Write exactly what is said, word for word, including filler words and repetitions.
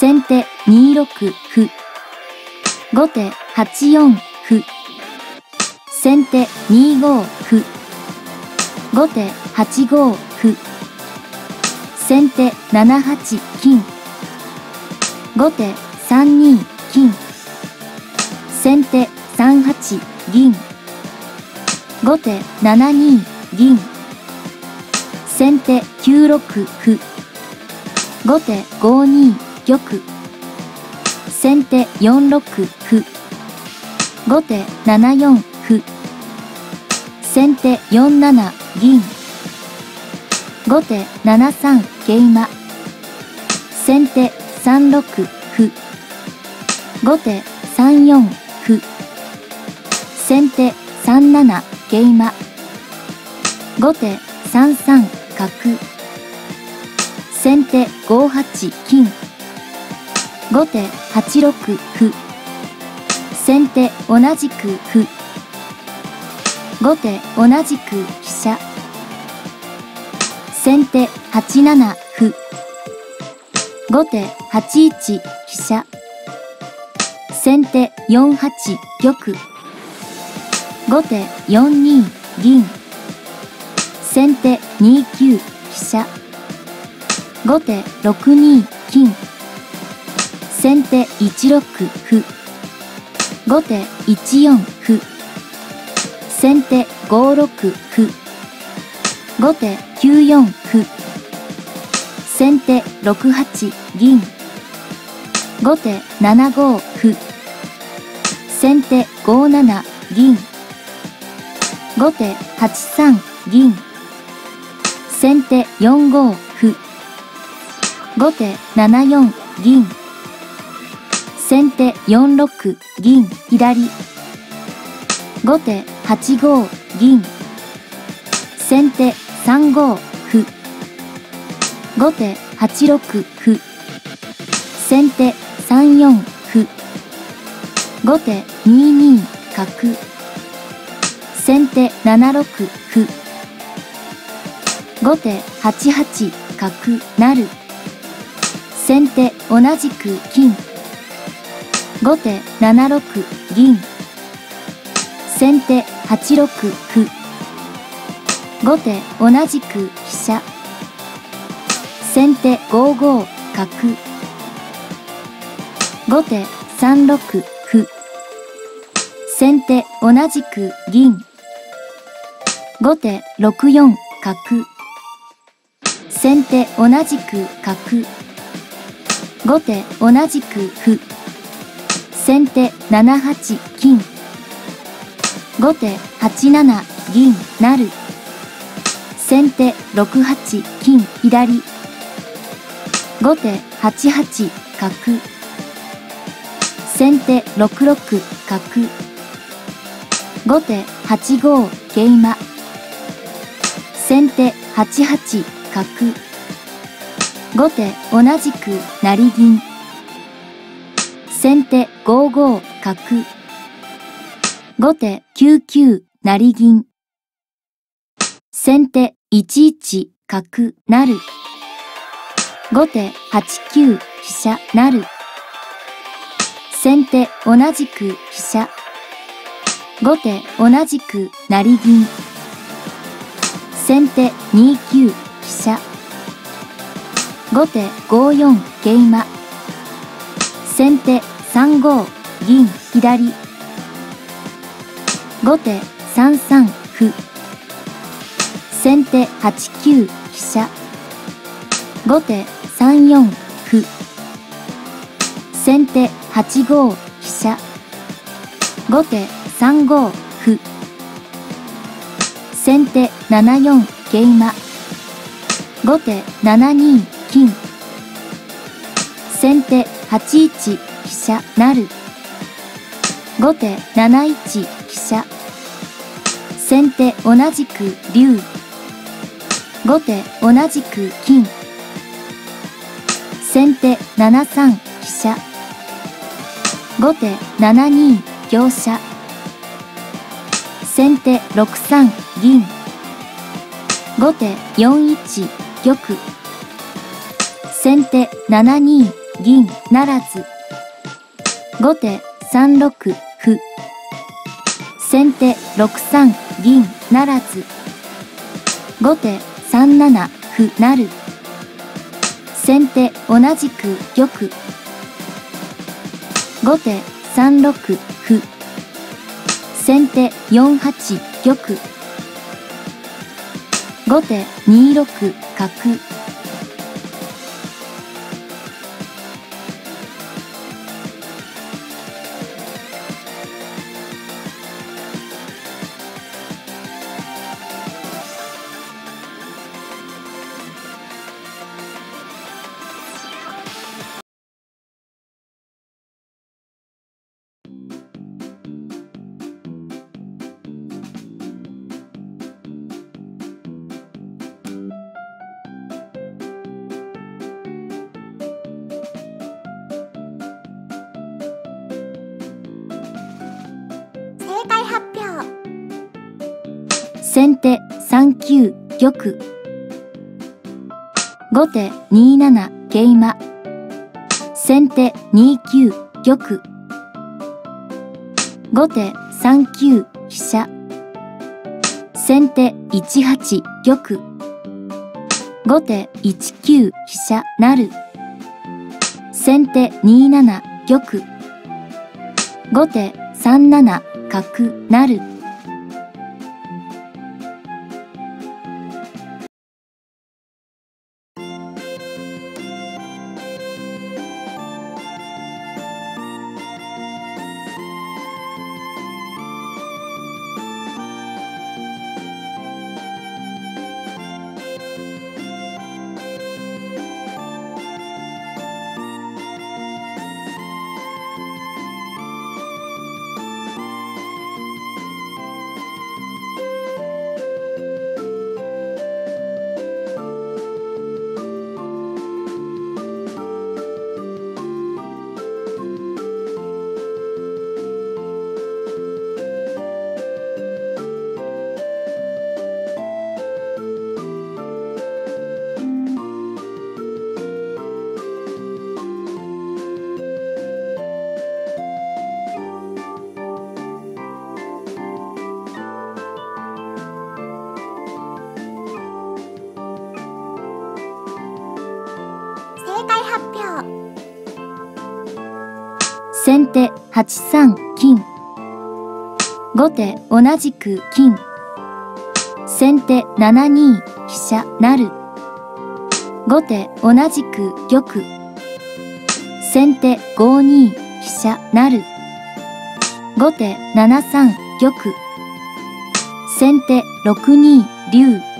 先手にろく歩。後手はちよん歩。先手にご歩。後手はちご歩。先手ななはち金。後手さんに金。先手さんはち銀。後手ななに銀。先手きゅうろく歩。後手ごに玉。先手よんろく歩。後手ななよん歩。先手よんなな銀。後手ななさん桂馬。先手さんろく歩。後手さんよん歩。先手さんなな桂馬。後手さんさん角。先手ごはち金。後手はちろく歩。先手同じく歩。後手同じく飛車。先手はちなな歩。後手はちいち飛車。先手よんはち玉。後手よんに銀。先手にきゅう飛車。後手ろくに金。先手いちろく歩。後手いちよん歩。先手ごろく歩。後手きゅうよん歩。先手ろくはち銀。後手ななご歩。先手ごなな銀。後手はちさん銀。先手よんご歩。後手ななよん銀。先手よんろく銀左。後手はちご銀。先手さんご歩。後手はちろく歩。先手さんよん歩。後手にに角。先手ななろく歩。後手はちはち角成。先手同じく金。後手ななろく銀。先手はちろく歩。後手同じく飛車。先手ごご角。後手さんろく歩。先手同じく銀。後手ろくよん角。先手同じく角。後手同じく歩。先手ななはち金。後手はちなな銀成。先手ろくはち金左。後手はちはち角。先手ろくろく角。後手はちご桂馬。先手はちはち角。後手同じく成銀。先手ごご角。後手きゅうきゅう成銀。先手いちいち角成。後手はちきゅう飛車成。先手同じく飛車。後手同じく成銀。先手にきゅう飛車。後手ごよん桂馬。先手さんご銀左。後手さんさん歩。先手はちきゅう飛車。後手さんよん歩。先手はちご飛車。後手さんご歩。先手ななよん桂馬。後手ななに金。先手はちいち飛車成。後手なないち飛車。先手同じく竜。後手同じく金。先手ななさん飛車。後手ななに香車。先手ろくさん銀。後手よんいち玉。先手ななに銀ならず。後手さんろく歩。先手ろくさん銀ならず。後手さんなな歩成。先手同じく玉。後手さんろく歩。先手よんはち玉。後手にろく角。 正解発表。 先手さんきゅう玉。後手になな桂馬。先手にきゅう玉。後手さんきゅう飛車。先手いちはち玉。後手いちきゅう飛車成。先手になな玉。後手さんなな角成。 正解発表。 先手はちさん金。後手同じく金。先手ななに飛車成。後手同じく玉。先手ごに飛車成。後手ななさん玉。先手ろくに竜。